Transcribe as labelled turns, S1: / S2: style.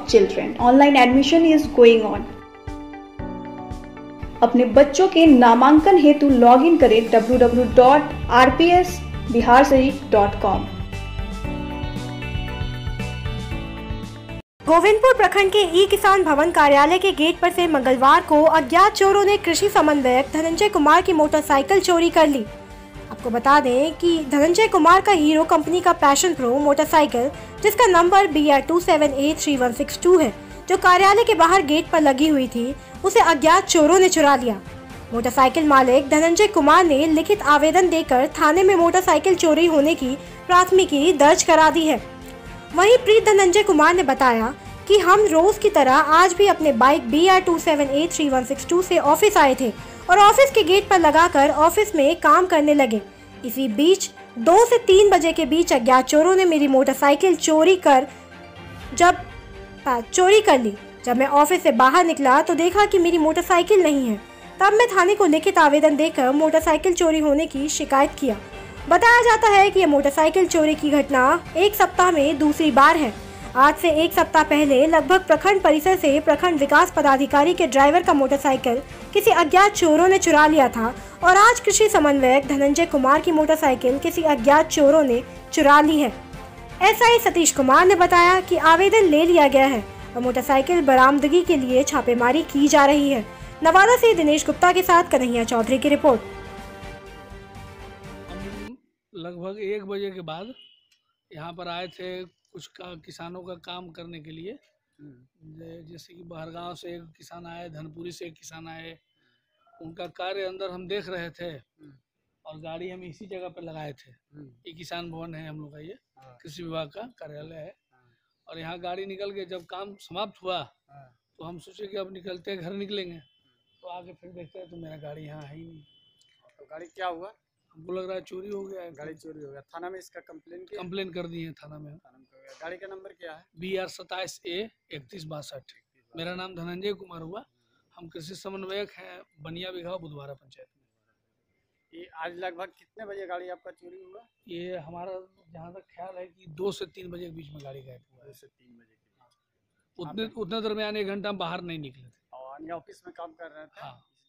S1: children. Online admission is going on. अपने बच्चों के नामांकन हेतु लॉग इन करें www.rpsbiharshariff.com।
S2: गोविंदपुर प्रखंड के ई किसान भवन कार्यालय के गेट पर से मंगलवार को अज्ञात चोरों ने कृषि समन्वयक धनंजय कुमार की मोटरसाइकिल चोरी कर ली। आपको बता दें कि धनंजय कुमार का हीरो कंपनी का पैशन प्रो मोटरसाइकिल, जिसका नंबर BR27A3162 है, जो कार्यालय के बाहर गेट पर लगी हुई थी, उसे अज्ञात चोरों ने चुरा लिया। मोटरसाइकिल मालिक धनंजय कुमार ने लिखित आवेदन देकर थाने में मोटरसाइकिल चोरी होने की प्राथमिकी दर्ज करा दी है। वहीं प्रीत धनंजय कुमार ने बताया कि हम रोज की तरह आज भी अपने बाइक BR27A3162 से ऑफिस आए थे और ऑफिस के गेट पर लगाकर ऑफिस में काम करने लगे। इसी बीच 2 से 3 बजे के बीच अज्ञात चोरों ने मेरी मोटरसाइकिल चोरी कर ली। जब मैं ऑफिस से बाहर निकला तो देखा कि मेरी मोटरसाइकिल नहीं है। तब मैं थाने को लिखित आवेदन देकर मोटरसाइकिल चोरी होने की शिकायत किया। बताया जाता है कि यह मोटरसाइकिल चोरी की घटना 1 सप्ताह में दूसरी बार है। आज से 1 सप्ताह पहले लगभग प्रखंड परिसर से प्रखंड विकास पदाधिकारी के ड्राइवर का मोटरसाइकिल किसी अज्ञात चोरों ने चुरा लिया था और आज कृषि समन्वयक धनंजय कुमार की मोटरसाइकिल किसी अज्ञात चोरों ने चुरा ली है। SI सतीश कुमार ने बताया कि आवेदन ले लिया गया है और मोटरसाइकिल बरामदगी के लिए छापेमारी की जा रही है। नवादा से दिनेश गुप्ता के साथ कन्हैया चौधरी की रिपोर्ट।
S3: लगभग 1 बजे के बाद यहाँ पर आए थे कुछ किसानों का काम करने के लिए। जैसे कि बाहरगांव से एक किसान आए, धनपुरी से एक किसान आए। उनका कार्य अंदर हम देख रहे थे और गाड़ी हम इसी जगह पर लगाए थे। ये किसान भवन है हम लोग का, ये कृषि विभाग का कार्यालय है। और यहाँ गाड़ी निकल के जब काम समाप्त हुआ तो हम सोचे कि अब निकलते हैं, घर निकलेंगे, तो आगे फिर देखते हैं तो मेरा गाड़ी यहाँ है ही नहीं।
S4: तो गाड़ी क्या हुआ?
S3: हमको लग रहा है चोरी हो गया है।
S4: गाड़ी चोरी हो गया। थाना में इसका
S3: कंप्लेन कर दी है थाना में।
S4: गाड़ी का नंबर क्या है?
S3: BR27A3162। मेरा नाम धनंजय कुमार हुआ। हम कृषि समन्वयक हैं बनिया बिघा बुधवारा पंचायत में।
S4: ये आज लगभग कितने बजे गाड़ी आपका चोरी हुआ?
S3: ये हमारा जहाँ तक ख्याल है कि 2 से 3 बजे के बीच में गाड़ी गायब हुआ।
S4: 2 से 3 बजे के बीच।
S3: उतने दरमियान 1 घंटा हम बाहर नहीं निकले थे
S4: और ऑफिस में काम कर रहे थे।
S3: हाँ।